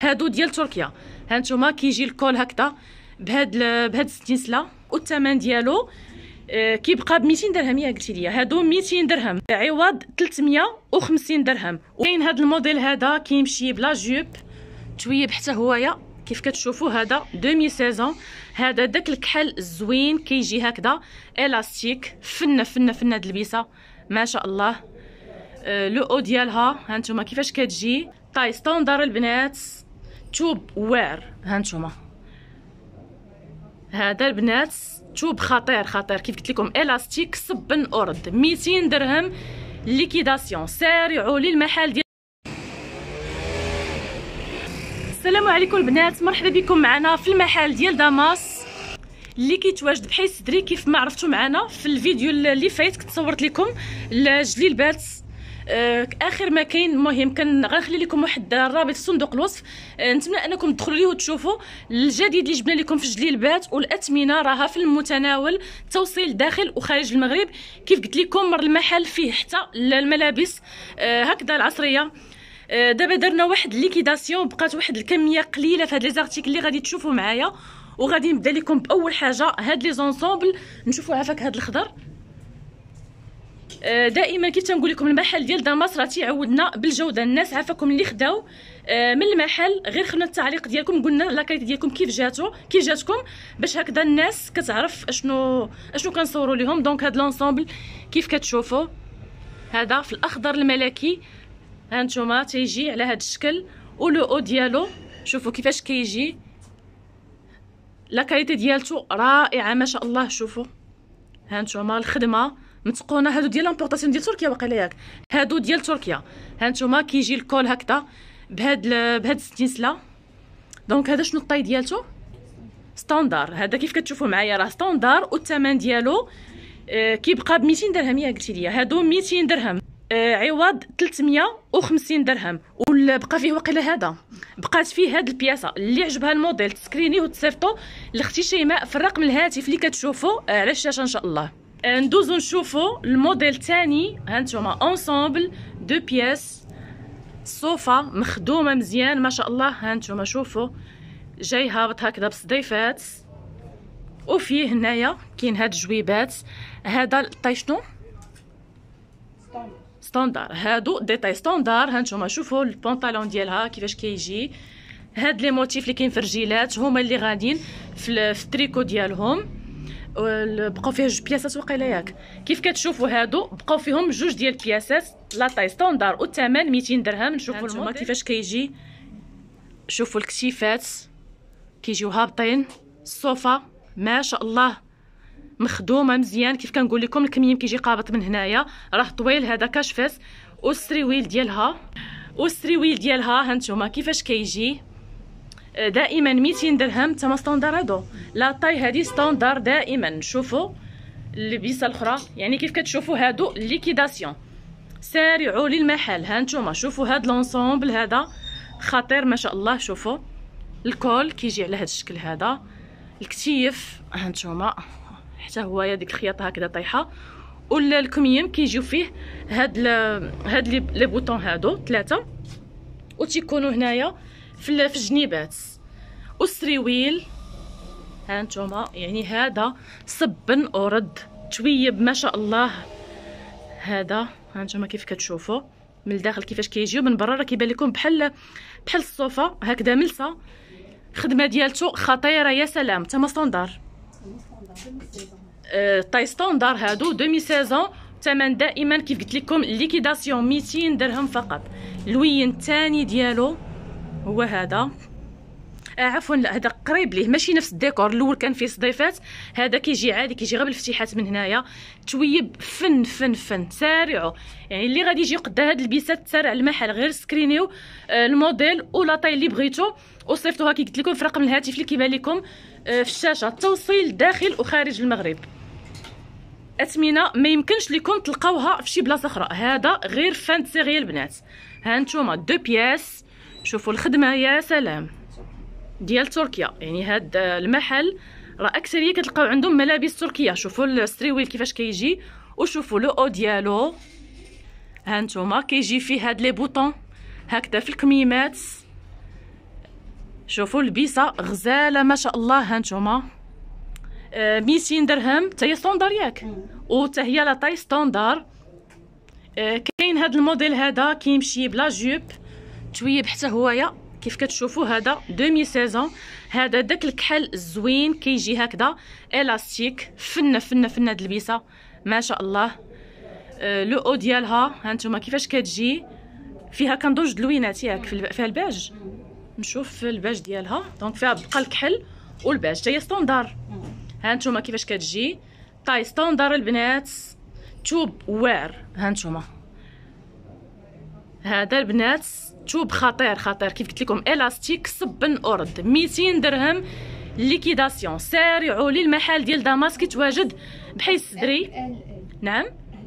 هادو ديال تركيا. هانتوما كيجي الكول هكذا بهاد الستنسله، والثمن ديالو كيبقى ب 200 درهم. يا قلتي لي هادو 200 درهم عوض 350 درهم. وكاين هاد الموديل هذا كيمشي بلا جوب تويب حتى هويا كيف كتشوفوا. هذا 2016. هذا داك الكحل الزوين كيجي هكذا الاستيك فنه فنه فنه هاد اللبسه ما شاء الله. لو او ديالها هانتوما كيفاش كتجي طاي ستاندر البنات، توب واعر. هانتوما هذا البنات توب خطير خطير كيف قلت لكم الاستيك صبن اورد 200 درهم ليكيداسيون. سارعوا للمحل ديال. السلام عليكم البنات، مرحبا بكم معنا في المحل ديال داماس اللي كيتواجد بحي سدري. كيف ما عرفتوا معنا في الفيديو اللي فايت كنت صورت لكم الجليلبات اخر ما كاين. المهم غنخلي لكم واحد الرابط في صندوق الوصف، نتمنى انكم تدخلوا ليه وتشوفوا الجديد اللي جبنا لكم في الجليلبات. والاثمنه راها في المتناول، توصيل داخل وخارج المغرب. كيف قلت لكم المحل فيه حتى الملابس هكذا العصريه. دابا درنا واحد ليكيداسيون، بقات واحد الكميه قليله في هاد لي زارتيكل اللي غادي تشوفوا معايا. وغادي نبدا لكم باول حاجه هاد لي زونسومبل. نشوفوا عافاك هاد الخضر. دائما كي تنقول لكم المحل ديال داماس راه تيعودنا بالجوده. الناس عافاكم اللي خداو من المحل غير خلنا التعليق ديالكم، قلنا لاكاليتي ديالكم كيف جاتكم باش هكذا الناس كتعرف اشنو كنصوروا لهم. دونك هاد لونسومبل كيف كتشوفوا هذا في الاخضر الملكي. هانتوما تيجي على هاد الشكل، ولو او ديالو شوفوا كيفاش كيجي. لاكاليتي ديالته رائعه ما شاء الله. شوفوا هانتوما الخدمه متقونه. هادو ديال لامبورطاسيون ديال تركيا واقيلا ياك، هادو ديال تركيا. هانتوما كيجي الكول هكذا بهاد الستنسله. دونك هذا شنو الطاي ديالته؟ ستاندار. هذا كيف كتشوفوا معايا راه ستاندار، والثمن ديالو كيبقى ب 200 درهم. يا قلتي لي هادو 200 درهم عوض 350 درهم. وبقى فيه واقيلا هذا بقات فيه هاد البياسه. اللي عجبها الموديل تسكريني وتصيفطو لاختي شيماء في الرقم الهاتف اللي كتشوفوا على الشاشه ان شاء الله. ندوزو نشوفوا الموديل الثاني. هانتوما اونسومبل دو بياس، صوفا مخدومه مزيان ما شاء الله. هانتوما شوفوا جاي هابط هكذا بصديفات، وفيه هنايا كاين هاد الجويبات. هذا الطاي شنو؟ ستاندار. هادو ديتاي ستاندار. هانتوما شوفوا البونطالون ديالها كيفاش كيجي. هاد لي موتيف اللي كاين في الرجيلات هما اللي غاديين في التريكو ديالهم. بقاو فيه جوج بياسات واقيلا ياك. كيف كتشوفوا هادو بقاو فيهم جوج ديال البياسات لا طاي ستاندار، والثمن 200 درهم. نشوفوا الموديل كيفاش كيجي. شوفوا الكتيفات كيجيو هابطين. الصوفا ما شاء الله مخدومه مزيان. كيف كنقول لكم الكميم كيجي قابط من هنايا راه طويل هذا كاشفاس. والسريويل ديالها هانتوما كيفاش كيجي دائما 200 درهم. تما ستاندار هادو لا طاي هادي ستاندار دائما. شوفوا اللبسه الاخرى يعني كيف كتشوفوا هادو ليكيداسيون. سارعوا للمحل. هانتوما شوفوا هاد لونسومبل هذا خطير ما شاء الله. شوفوا الكول كيجي على هاد الشكل هذا. الكتيف هانتوما حتى هو ديك الخياطه هكذا طايحه. ولا الكميم كيجيو فيه هاد لي بوطون هادو ثلاثه، وتيكونوا هنايا في الجنيبات. والسريويل هانتوما يعني هذا صبن ورد تويب ما شاء الله. هذا هانتوما كيف كتشوفوا من الداخل كيفاش كيجيو، من برا راه كيبان لكم بحال الصوفا هكذا ملسه. الخدمه ديالته خطيره يا سلام. تما ستاندار طاي ستاندار هادو 2016. ثمن دائما كيف قلت لكم ليكيداسيون 200 درهم فقط. اللوين الثاني ديالو هو هذا. عفوا لا هذا قريب ليه ماشي نفس الديكور. الاول كان فيه صديفات، هذا كيجي عادي كيجي غير بالفتيحات من هنايا. تويب فن فن فن. سارعوا يعني اللي غادي يجي قدا هاد البيسات تسارع المحل. غير سكرينيو الموديل ولا طاي اللي بغيتو وصيفطوها كي قلت لكم في رقم الهاتف اللي كيبان لكم في الشاشه. توصيل داخل وخارج المغرب. اثمنه ما يمكنش لكم تلقاوها في شي بلاصه اخرى. هذا غير فانتسيغي البنات. هانتوما دو بياس. شوفوا الخدمه يا سلام ديال تركيا. يعني هاد المحل راه اكثريه كتلقاو عندهم ملابس تركيه. شوفوا الستريويل كيفاش كيجي، وشوفوا لو او ديالو. هانتوما كيجي فيه هاد لي بوطون هكذا في الكميمات. شوفوا البيسه غزاله ما شاء الله. هانتوما 200 درهم حتى هي ستوندار ياك، وحتى هي لا طاي ستوندار. كاين هذا الموديل هذا كيمشي بلا جوب تويب حتى هويا كيف كتشوفوا. هذا 2016. هذا داك الكحل الزوين كيجي هكذا الاستيك. فنه فنه فنه هاد البيسه ما شاء الله. لو او ديالها هانتوما كيفاش كتجي فيها كندوج دلوينات ياك فيها الباج. نشوف الباج ديالها دونك فيها بقى الكحل والباج حتى هي ستوندار. هانتوما كيفاش كتجي طاي ستوندار البنات. توب واعر هانتوما. هذا البنات توب خطير خطير كيف قلت لكم الاستيك صبن اورد. 200 درهم ليكيداسيون. سارعوا للمحل ديال داماسك كيتواجد بحي السدري. نعم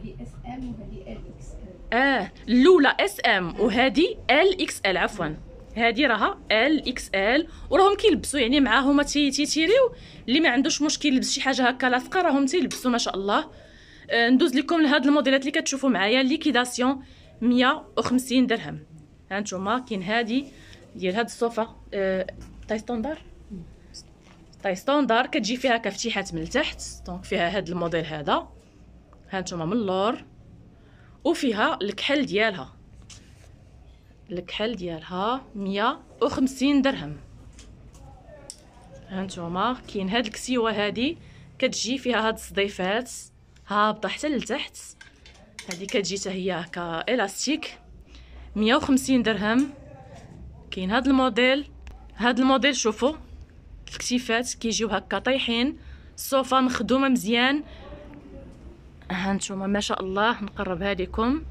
الاولى اس ام وهذه ال اكس ال. عفوا هذه راها ال اكس ال وراهم كيلبسوا يعني معاهم تيتيريو. اللي ما عندوش مشكل يلبس شي حاجه هكا لاصقه راهم تيلبسوا ما شاء الله. ندوز لكم لهاد الموديلات اللي كتشوفوا معايا ليكيداسيون 150 درهم. هانتوما كاين هادي ديال هاد الصوفه طاي ستوندار. طاي ستوندار كتجي فيها كفتيحات من التحت دونك فيها هاد الموديل هذا. هانتوما من اللور وفيها الكحل ديالها. الكحل ديالها 150 درهم. هانتوما كاين هاد الكسيوه هادي كتجي فيها هاد الصديفات هابطه حتى لتحت. هادي كتجي حتى هي هكا الاستيك 150 درهم. كاين هاد الموديل. هاد الموديل شوفوا الكتيفات كيجيو هكا طايحين. الصوفه مخدومه مزيان. هانتوما ما شاء الله نقربها لكم.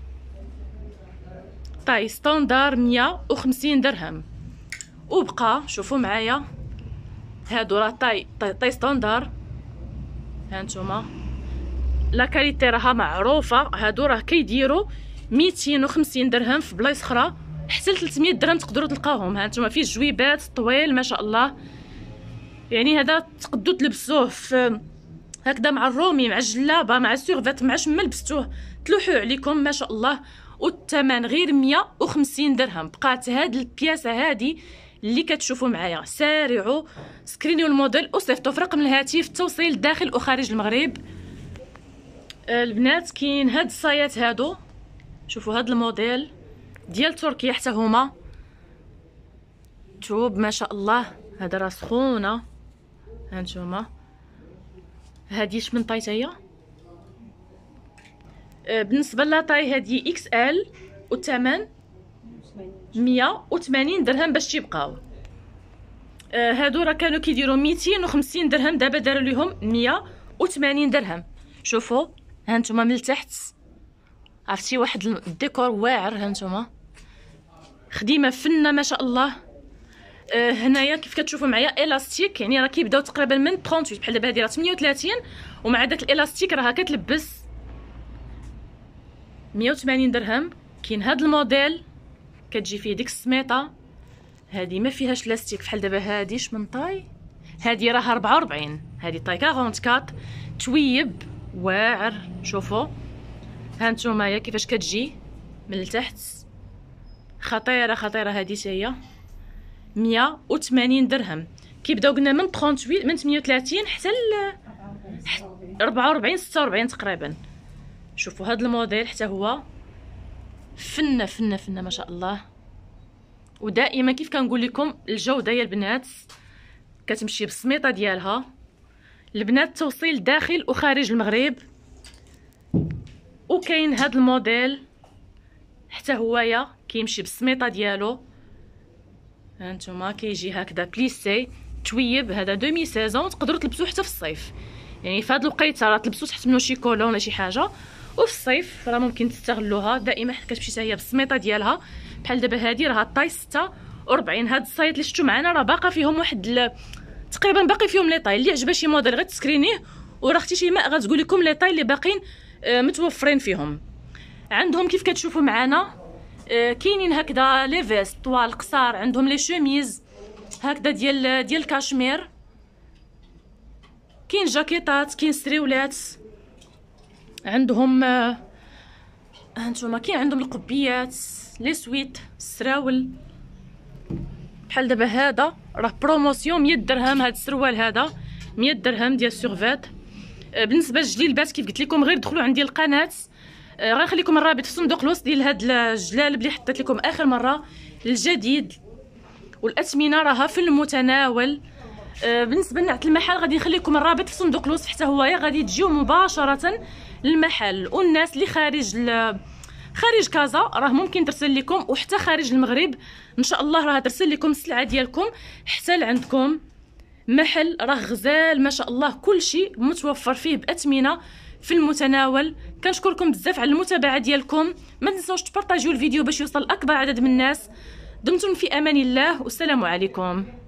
طاي ستوندار 150 درهم. وبقى شوفوا معايا هادو راه طاي ستوندار. هانتوما لا كاليتي راها معروفه. هادو راه كيديروا 250 درهم في بلايص اخرى حتى ل 300 درهم تقدروا تلقاوهم. هانتوما فيه جويبات طويل ما شاء الله. يعني هذا تقدروا تلبسوه في هكذا مع الرومي مع الجلابه مع السيرفات مع شما لبستوه تلوحوا عليكم ما شاء الله. والثمن غير 150 درهم. بقات هاد البياسه هادي اللي كتشوفوا معايا. سارعوا سكرينيو الموديل وصيفطوا في رقم الهاتف توصيل داخل وخارج المغرب. البنات كاين هاد الصايات هادو شوفوا هاد الموديل ديال تركيا حتى هما توب ما شاء الله. هذا راه سخونه. هانتوما هادي من طاي هي بالنسبه لاطاي هادي اكس ال والثمن 180 درهم باش تيبقاو. هادو راه كانوا كيديروا 250 درهم دابا داروا ليهم 180 درهم. شوفوا هانتوما من التحت عرفتي واحد الديكور واعر. هانتوما خديمه فنه ما شاء الله. هنايا كيف كتشوفوا معايا الاستيك يعني راه كيبداو تقريبا من 38 بحال دابا هادي راه 38 ومع داك الالاستيك راها كتلبس 180 درهم. كاين هاد الموديل كتجي فيه ديك السميطه هادي ما فيهاش لاستيك بحال دابا هاديش من طاي. هادي راها 44. هادي طاي 44 تويب واعر. شوفوا هانتوما كيفاش كتجي من التحت خطيره خطيره. هادي حتى هي 180 درهم. كيبداو قلنا من 38 من 38 حتى ل 44 46 تقريبا. شوفوا هاد الموديل حتى هو فنه فنه فنه ما شاء الله. ودائما كيف كنقول لكم الجوده يا البنات كتمشي بالسميطه ديالها. البنات توصيل داخل وخارج المغرب. وكاين هاد الموديل حتى هويا كيمشي بالسميطه ديالو. هانتوما كيجي هكذا بليسي تويب. هذا 2016 تقدروا تلبسوه حتى في الصيف. يعني في هاد الوقيته راه تلبسوا تحت منه شي كولون ولا شي حاجه وفي الصيف راه ممكن تستغلوها. دائما كتمشي حتى هي بالسميطه ديالها بحال دابا هادي راها طاي 46. هاد الصايات اللي شفتوا معنا راه باقا فيهم واحد تقريبا باقي فيهم لي طاي. اللي عجبها شي موديل غير تسكرينيه وراه اختي شيماء غتقول لكم لي طاي اللي باقيين متوفرين فيهم عندهم. كيف كتشوفوا معنا كاينين هكذا لي فيست طوال قصار. عندهم لي شوميز هكذا ديال الكاشمير. كاين جاكيطات كاين سريولات. عندهم هانتوما كاين عندهم القبيات لي سويت السراول بحال دابا هذا راه بروموسيون 100 درهم. هذا السروال هذا 100 درهم ديال سورفيت. بالنسبه للجليبات كيف قلت لكم غير دخلوا عندي القناه، غنخليكم الرابط في صندوق الوصف ديال هاد الجلالب اللي حطيت لكم اخر مره. الجديد والاثمنه راها في المتناول. بالنسبه لنعت المحل غادي نخليكم الرابط في صندوق الوصف حتى هو غادي تجيو مباشره للمحل. والناس اللي خارج كازا راه ممكن ترسل لكم، وحتى خارج المغرب ان شاء الله راه ترسل لكم السلعه ديالكم حتى لعندكم. محل راه غزال ما شاء الله، كل شيء متوفر فيه باثمنه في المتناول. كنشكركم بزاف على المتابعه ديالكم، ما تنساوش تبارطاجيو الفيديو باش يوصل اكبر عدد من الناس. دمتم في امان الله والسلام عليكم.